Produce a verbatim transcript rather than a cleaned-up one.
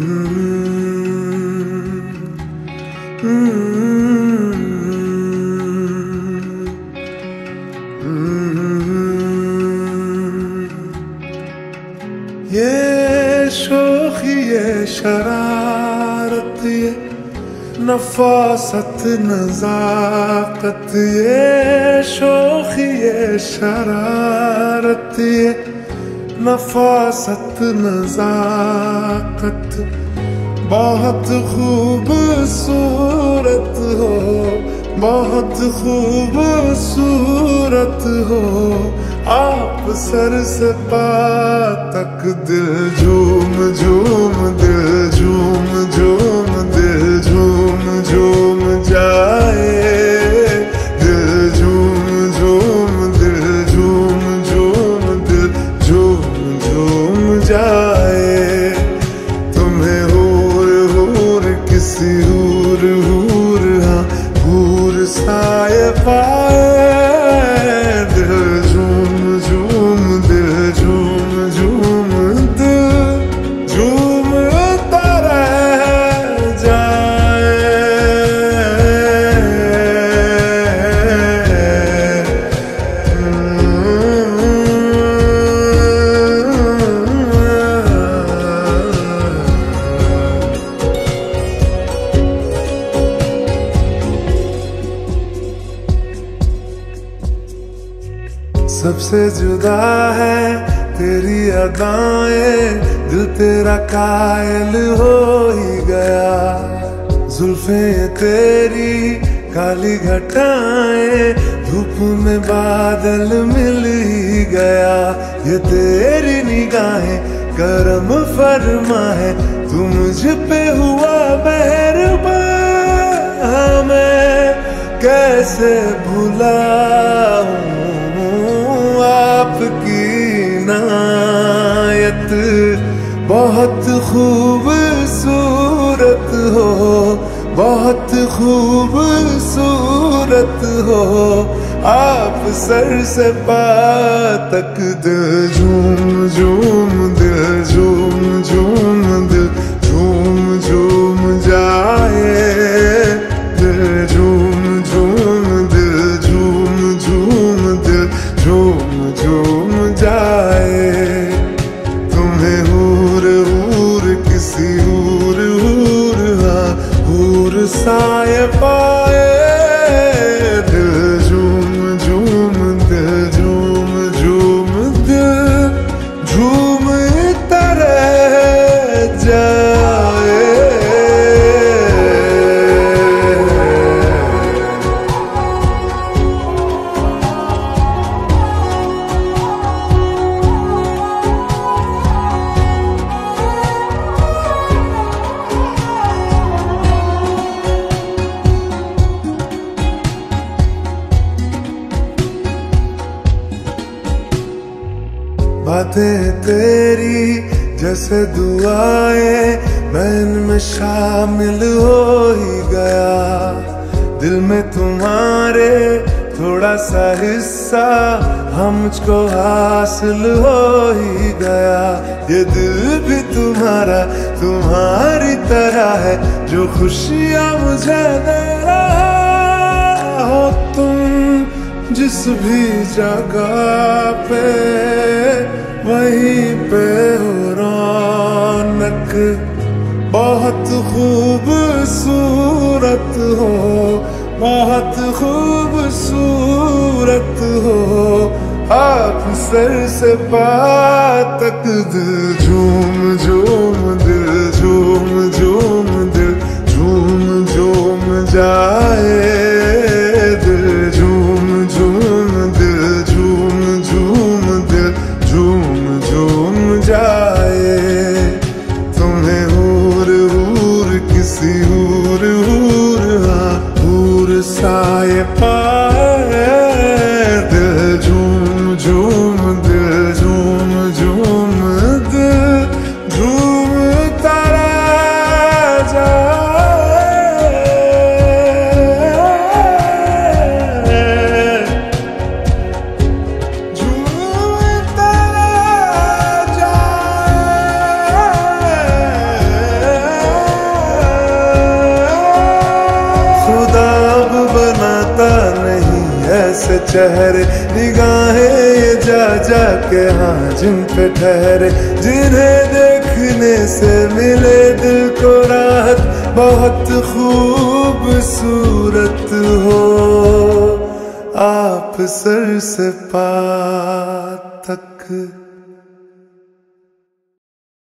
ये शोखी ये शरारत ये नफासत नजाकत, ये शोखी ये शरारत ये नफासत नजाकत, बहुत खूबसूरत हो, बहुत खूबसूरत हो आप। सर से पाँव तक दिल झूम झूम दिल झूम झूम दिल झूम झूम जाए, दिल झूम झूम दिल झूम झूम दिल झूम झूम जाए। तुम्हें हूर हूर किसी हूर हूर हाँ हूर साए पाए, दिल झूम झूम दिल झूम झूम दिल झूमता रह जाए। सबसे जुदा है तेरी अदाएं, दिल तेरा कायल हो ही गया। जुल्फे तेरी काली घटाएं, धूप में बादल मिल ही गया। ये तेरी निगाहें करम फरमा है, तू मुझ पे हुआ मेहरबान। मैं कैसे भुलाऊं आपकी नायत, बहुत खूबसूरत हो, बहुत खूबसूरत हो आप। सर से पाँव तक दिल झूम झूम दिल झूम झूम दिल झूम झूम जाए, दिल झूम झूम दिल झूम झूम दिल झूम झूम जाए। तुम्हें हूर हूर किसी हूर हूर हाँ हूर साए पाए, दिल झूम झूम दिल झूम झूम दिल झूमता रह जाए। बातें तेरी जैसे दुआएं, मैं इनमें शामिल हो ही गया। दिल में तुम्हारे थोड़ा सा हिस्सा हम मुझको हासिल हो ही गया। ये दिल भी तुम्हारा तुम्हारी तरह है, जो खुशियाँ मुझे दे रहा हो तुम। जिस भी जगह पे वहीं पे हो रौनक, बहुत खूबसूरत हो, बहुत खूबसूरत हो आप। सर से पाँव तक दिल झूम झूम दिल झूम झूम दिल झूम झूम जाए, दिल झूम झूम दिल झूम झूम दिल झूम झूम जाए। तुम्हें हूर हूर किसी हूर हूर हाँ हूर साए पाए, दिल झूम झूम दिल झूम झूम दिल झूमता रहे। ऐसे चेहरे निगाहें ये जा जा के हाँ जिन पे ठहरे, जिन्हें देखने से मिले दिल को राहत, बहुत खूबसूरत हो आप सर से पाँव तक।